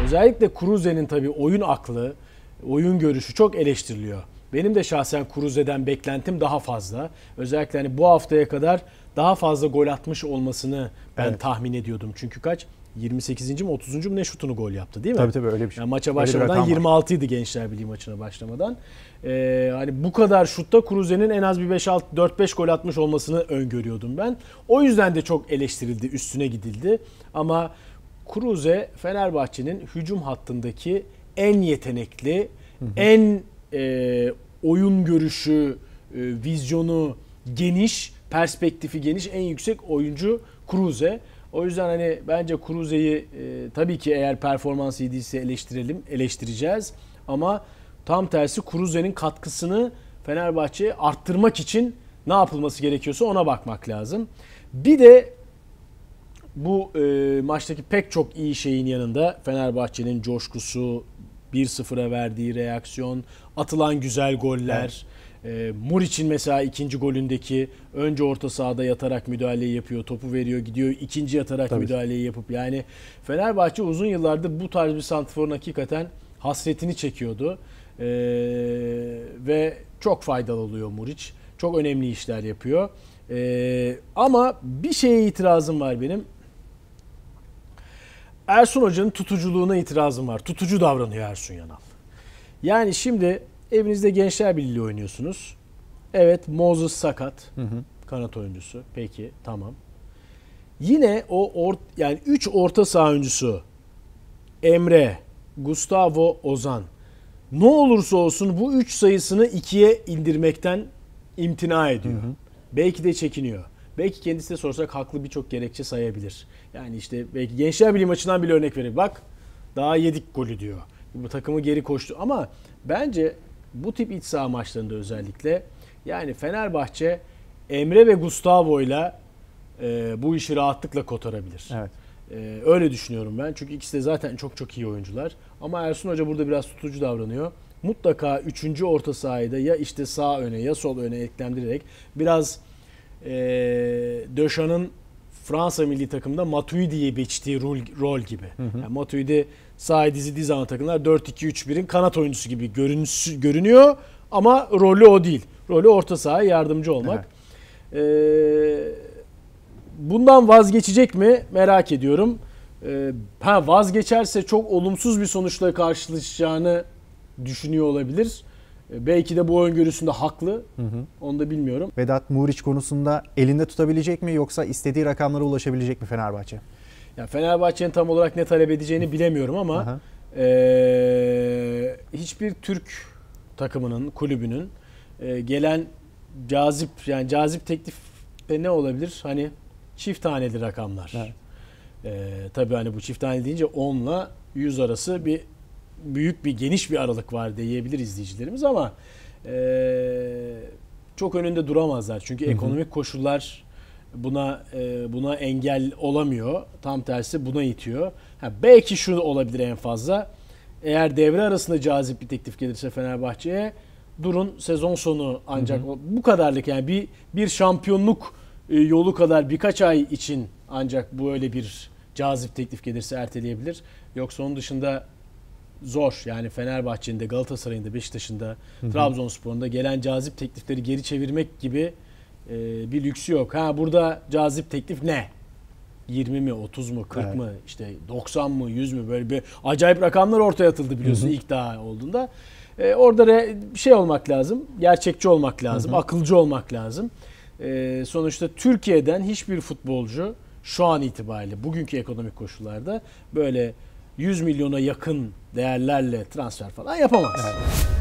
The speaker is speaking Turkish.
Özellikle Kruse'nin tabii oyun aklı, oyun görüşü çok eleştiriliyor. Benim de şahsen Kruse'den beklentim daha fazla. Özellikle hani bu haftaya kadar daha fazla gol atmış olmasını ben tahmin ediyordum. Çünkü kaç? 28. mi 30. mu ne şutunu gol yaptı değil mi? Tabii öyle bir şey. Yani maça başlamadan 26 idi Gençler Birliği maçına başlamadan. Hani bu kadar şutta Kruse'nin en az bir 4-5 gol atmış olmasını öngörüyordum ben. O yüzden de çok eleştirildi, üstüne gidildi. Ama Kruse Fenerbahçe'nin hücum hattındaki en yetenekli, en oyun görüşü, vizyonu geniş, perspektifi geniş, en yüksek oyuncu Kruse. O yüzden hani bence Kruse'yi tabii ki eğer performans iyiyse eleştireceğiz. Ama tam tersi Kruse'nin katkısını Fenerbahçe'ye arttırmak için ne yapılması gerekiyorsa ona bakmak lazım. Bir de bu maçtaki pek çok iyi şeyin yanında Fenerbahçe'nin coşkusu, 1-0'a verdiği reaksiyon, atılan güzel goller, Muriç'in mesela ikinci golündeki önce orta sahada yatarak müdahaleyi yapıyor, topu veriyor, gidiyor ikinci yatarak müdahaleyi yapıp yani Fenerbahçe uzun yıllardır bu tarz bir santrforun hakikaten hasretini çekiyordu. Ve çok faydalı oluyor Muriç. Çok önemli işler yapıyor. Ama bir şeye itirazım var benim. Ersun Hoca'nın tutuculuğuna itirazım var. Tutucu davranıyor Ersun Yanal. Yani şimdi evinizde Gençler Birliği oynuyorsunuz. Evet, Moses sakat. Kanat oyuncusu. Peki, tamam. Yine yani 3 orta saha oyuncusu Emre, Gustavo, Ozan. Ne olursa olsun bu 3 sayısını 2'ye indirmekten imtina ediyor. Belki de çekiniyor. Belki kendisine sorsak haklı birçok gerekçe sayabilir. Yani işte belki Gençler Birliği maçından bile örnek verir. Bak daha yedik golü diyor. Bu takımı geri koştu. Ama bence bu tip iç saha maçlarında özellikle yani Fenerbahçe Emre ve Gustavo'yla bu işi rahatlıkla kotarabilir. Evet. Öyle düşünüyorum ben. Çünkü ikisi de zaten çok iyi oyuncular. Ama Ersun Hoca burada biraz tutucu davranıyor. Mutlaka 3. orta sahayı da ya işte sağ öne ya sol öne eklemdirerek biraz Deschamps' Fransa milli takımda Matuidi'ye biçtiği rol gibi. Yani Matuidi sağ dizildiği zaman takımlar 4-2-3-1'in kanat oyuncusu gibi görünüyor ama rolü o değil. Rolü orta sahaya yardımcı olmak. Bundan vazgeçecek mi? Merak ediyorum. Vazgeçerse çok olumsuz bir sonuçla karşılaşacağını düşünüyor olabilir. Belki de bu öngörüsünde haklı. Onu da bilmiyorum. Vedat Muriç konusunda elinde tutabilecek mi yoksa istediği rakamlara ulaşabilecek mi Fenerbahçe? Ya Fenerbahçe'nin tam olarak ne talep edeceğini bilemiyorum ama hiçbir Türk takımının, kulübünün gelen cazip teklifte ne olabilir? Hani çift taneli rakamlar. Tabii hani bu çift taneli deyince 10 ile 100 arası geniş bir aralık var diyebilir izleyicilerimiz ama çok önünde duramazlar. Çünkü ekonomik koşullar buna engel olamıyor. Tam tersi buna itiyor. Belki şu olabilir en fazla. Eğer devre arasında cazip bir teklif gelirse Fenerbahçe'ye durun sezon sonu ancak bu kadarlık yani bir şampiyonluk yolu kadar birkaç ay için ancak bu öyle bir cazip teklif gelirse erteleyebilir. Yoksa onun dışında zor. Yani Fenerbahçe'nin de Galatasaray'ın da Beşiktaş'ın da Trabzonspor'un da gelen cazip teklifleri geri çevirmek gibi bir lüksü yok. Burada cazip teklif ne? 20 mi, 30 mu, 40 mı, işte 90 mı, 100 mü böyle bir acayip rakamlar ortaya atıldı biliyorsun ilk daha olduğunda. Orada bir şey olmak lazım. Gerçekçi olmak lazım. Akılcı olmak lazım. Sonuçta Türkiye'den hiçbir futbolcu şu an itibariyle bugünkü ekonomik koşullarda böyle 100 milyona yakın değerlerle transfer falan yapamaz.